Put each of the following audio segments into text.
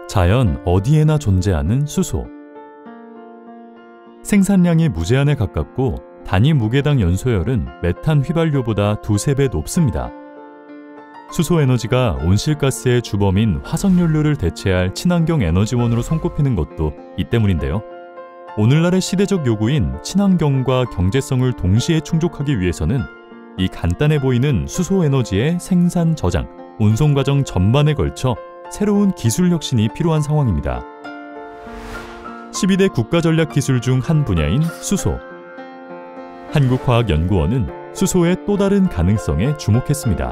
자연 어디에나 존재하는 수소. 생산량이 무제한에 가깝고 단위 무게당 연소열은 메탄 휘발유보다 두세 배 높습니다. 수소 에너지가 온실가스의 주범인 화석연료를 대체할 친환경 에너지원으로 손꼽히는 것도 이 때문인데요. 오늘날의 시대적 요구인 친환경과 경제성을 동시에 충족하기 위해서는 이 간단해 보이는 수소 에너지의 생산, 저장, 운송 과정 전반에 걸쳐 새로운 기술 혁신이 필요한 상황입니다. 12대 국가전략기술 중 한 분야인 수소. 한국화학연구원은 수소의 또 다른 가능성에 주목했습니다.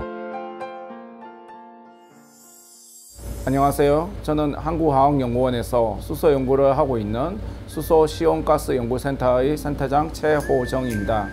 안녕하세요. 저는 한국화학연구원에서 수소 연구를 하고 있는 수소 시온가스 연구센터의 센터장 최호정입니다.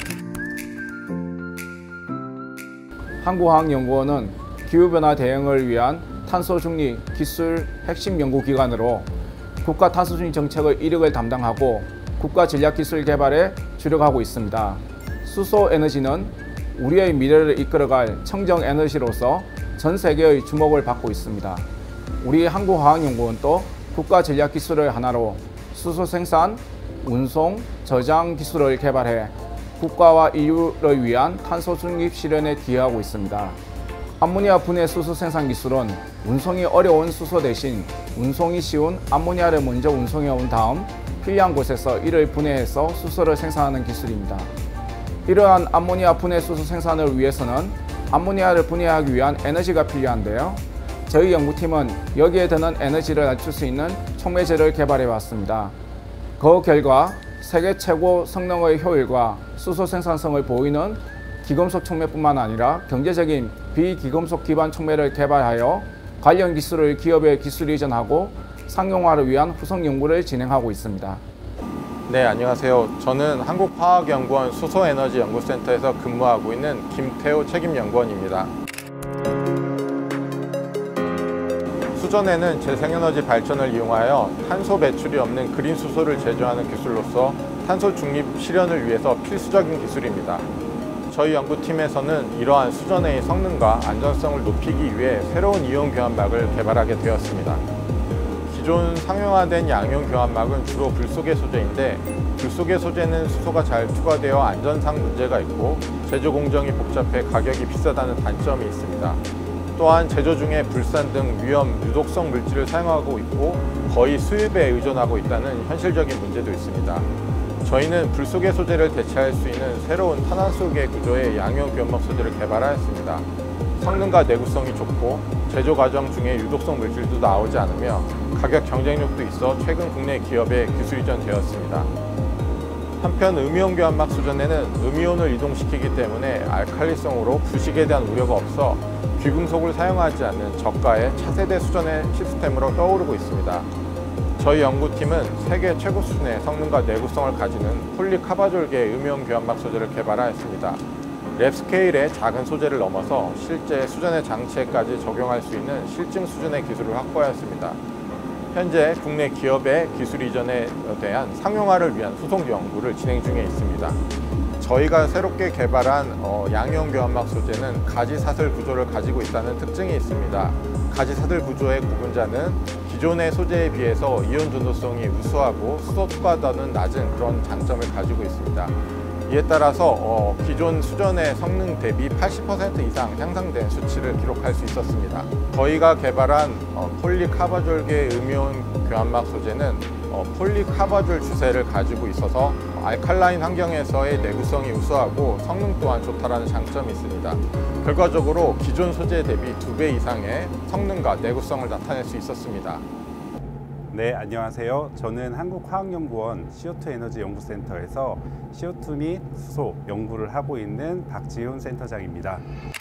한국화학연구원은 기후변화 대응을 위한 탄소 중립 기술 핵심 연구기관으로 국가 탄소 중립 정책의 이력을 담당하고 국가 전략 기술 개발에 주력하고 있습니다. 수소 에너지는 우리의 미래를 이끌어갈 청정 에너지로서 전 세계의 주목을 받고 있습니다. 우리 한국화학연구원도 국가 전략 기술을 하나로 수소 생산, 운송, 저장 기술을 개발해 국가와 인류를 위한 탄소 중립 실현에 기여하고 있습니다. 암모니아 분해 수소 생산 기술은 운송이 어려운 수소 대신 운송이 쉬운 암모니아를 먼저 운송해 온 다음 필요한 곳에서 이를 분해해서 수소를 생산하는 기술입니다. 이러한 암모니아 분해 수소 생산을 위해서는 암모니아를 분해하기 위한 에너지가 필요한데요. 저희 연구팀은 여기에 드는 에너지를 낮출 수 있는 촉매제를 개발해 왔습니다. 그 결과 세계 최고 성능의 효율과 수소 생산성을 보이는 기금속 촉매뿐만 아니라 경제적인 비기금속 기반 촉매를 개발하여 관련 기술을 기업에 기술 이전하고 상용화를 위한 후속 연구를 진행하고 있습니다. 네, 안녕하세요. 저는 한국화학연구원 수소에너지연구센터에서 근무하고 있는 김태호 책임연구원입니다. 수전에는 재생에너지 발전을 이용하여 탄소 배출이 없는 그린 수소를 제조하는 기술로서 탄소 중립 실현을 위해서 필수적인 기술입니다. 저희 연구팀에서는 이러한 수전의 성능과 안전성을 높이기 위해 새로운 이온 교환막을 개발하게 되었습니다. 기존 상용화된 양이온 교환막은 주로 불소개 소재인데 불소개 소재는 수소가 잘 투과되어 안전상 문제가 있고 제조 공정이 복잡해 가격이 비싸다는 단점이 있습니다. 또한 제조 중에 불산 등 위험, 유독성 물질을 사용하고 있고 거의 수입에 의존하고 있다는 현실적인 문제도 있습니다. 저희는 불소개 소재를 대체할 수 있는 새로운 탄화소개 구조의 양이온 교환막 소재를 개발하였습니다. 성능과 내구성이 좋고 제조 과정 중에 유독성 물질도 나오지 않으며 가격 경쟁력도 있어 최근 국내 기업에 기술 이전되었습니다. 한편 음이온 교환막 수전에는 음이온을 이동시키기 때문에 알칼리성으로 부식에 대한 우려가 없어 귀금속을 사용하지 않는 저가의 차세대 수전의 시스템으로 떠오르고 있습니다. 저희 연구팀은 세계 최고 수준의 성능과 내구성을 가지는 폴리카바졸계 음이온 교환막 소재를 개발하였습니다. 랩 스케일의 작은 소재를 넘어서 실제 수전의 장치에까지 적용할 수 있는 실증 수준의 기술을 확보하였습니다. 현재 국내 기업의 기술 이전에 대한 상용화를 위한 후속 연구를 진행 중에 있습니다. 저희가 새롭게 개발한 양이온 교환막 소재는 가지사슬 구조를 가지고 있다는 특징이 있습니다. 가지사슬 구조의 구분자는 기존의 소재에 비해서 이온 전도성이 우수하고 수소 투과도는 낮은 그런 장점을 가지고 있습니다. 이에 따라서 기존 수전의 성능 대비 80% 이상 향상된 수치를 기록할 수 있었습니다. 저희가 개발한 폴리카바졸계 음이온 교환막 소재는 폴리카바졸 주세를 가지고 있어서 알칼라인 환경에서의 내구성이 우수하고 성능 또한 좋다는 장점이 있습니다. 결과적으로 기존 소재 대비 2배 이상의 성능과 내구성을 나타낼 수 있었습니다. 네, 안녕하세요. 저는 한국화학연구원 CO2 에너지 연구센터에서 CO2 및 수소 연구를 하고 있는 박지훈 센터장입니다.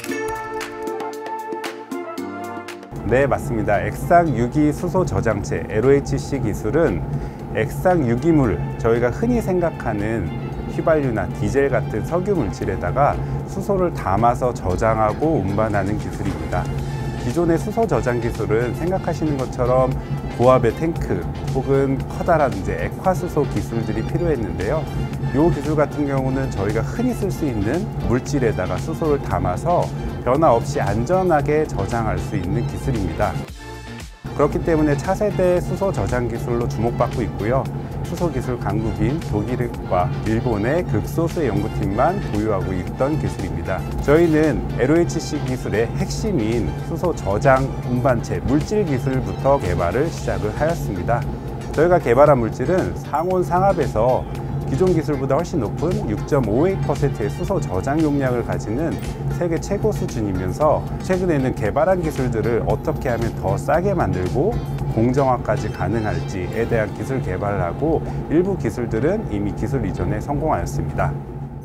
네, 맞습니다. 액상 유기 수소 저장체 LOHC 기술은 액상 유기물, 저희가 흔히 생각하는 휘발유나 디젤 같은 석유 물질에다가 수소를 담아서 저장하고 운반하는 기술입니다. 기존의 수소 저장 기술은 생각하시는 것처럼 고압의 탱크 혹은 커다란 액화수소 기술들이 필요했는데요. 이 기술 같은 경우는 저희가 흔히 쓸 수 있는 물질에다가 수소를 담아서 변화 없이 안전하게 저장할 수 있는 기술입니다. 그렇기 때문에 차세대 수소 저장 기술로 주목받고 있고요. 수소 기술 강국인 독일과 일본의 극소수의 연구팀만 보유하고 있던 기술입니다. 저희는 LOHC 기술의 핵심인 수소 저장 운반체 물질 기술부터 개발을 시작을 하였습니다. 저희가 개발한 물질은 상온 상압에서 기존 기술보다 훨씬 높은 6.58%의 수소 저장 용량을 가지는 세계 최고 수준이면서 최근에는 개발한 기술들을 어떻게 하면 더 싸게 만들고 공정화까지 가능할지에 대한 기술 개발을 하고 일부 기술들은 이미 기술 이전에 성공하였습니다.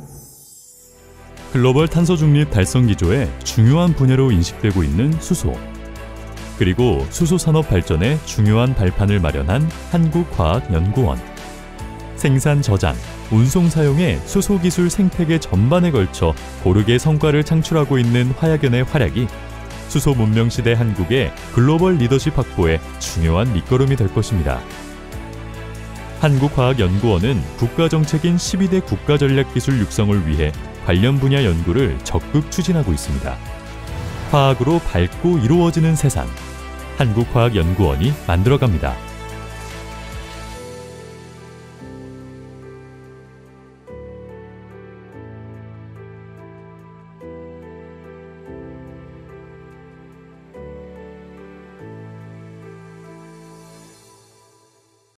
글로벌 탄소 중립 달성 기조의 중요한 분야로 인식되고 있는 수소. 그리고 수소 산업 발전에 중요한 발판을 마련한 한국과학연구원. 생산, 저장, 운송 사용의 수소 기술 생태계 전반에 걸쳐 고르게 성과를 창출하고 있는 화약연의 활약이 수소 문명 시대 한국의 글로벌 리더십 확보에 중요한 밑거름이 될 것입니다. 한국과학연구원은 국가정책인 12대 국가전략기술 육성을 위해 관련 분야 연구를 적극 추진하고 있습니다. 화학으로 밝고 이루어지는 세상, 한국과학연구원이 만들어갑니다.